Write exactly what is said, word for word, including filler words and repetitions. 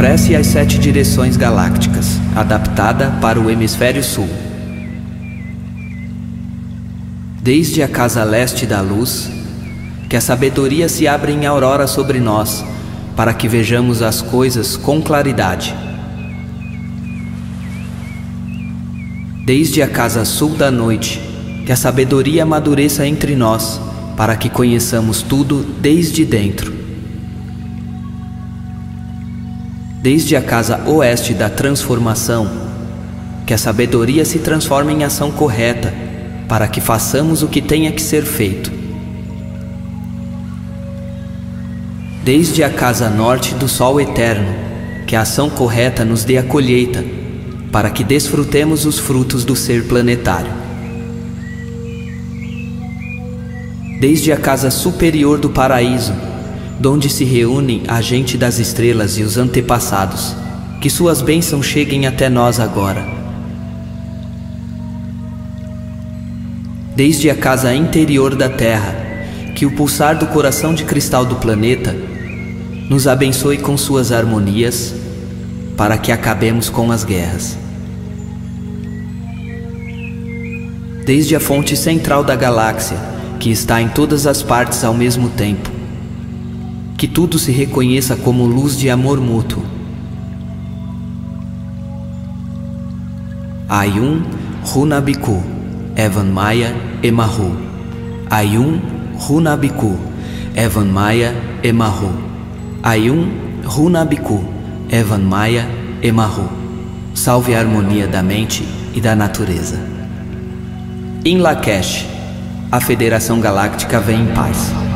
Estabelece as sete direções galácticas, adaptada para o hemisfério sul. Desde a casa leste da luz, que a sabedoria se abre em aurora sobre nós, para que vejamos as coisas com claridade. Desde a casa sul da noite, que a sabedoria amadureça entre nós, para que conheçamos tudo desde dentro. Desde a casa oeste da transformação, que a sabedoria se transforme em ação correta, para que façamos o que tenha que ser feito. Desde a casa norte do sol eterno, que a ação correta nos dê a colheita, para que desfrutemos os frutos do ser planetário. Desde a casa superior do paraíso, donde se reúnem a gente das estrelas e os antepassados, que suas bênçãos cheguem até nós agora. Desde a casa interior da Terra, que o pulsar do coração de cristal do planeta nos abençoe com suas harmonias, para que acabemos com as guerras. Desde a fonte central da galáxia, que está em todas as partes ao mesmo tempo, que tudo se reconheça como luz de amor mútuo. Ayum Runabiku, Evan Maya Emahu. Ayum Runabiku, Evan Maya Emahu. Ayum Runabiku, Evan Maya Emahu. Salve a harmonia da mente e da natureza. Em Lakesh, a Federação Galáctica vem em paz.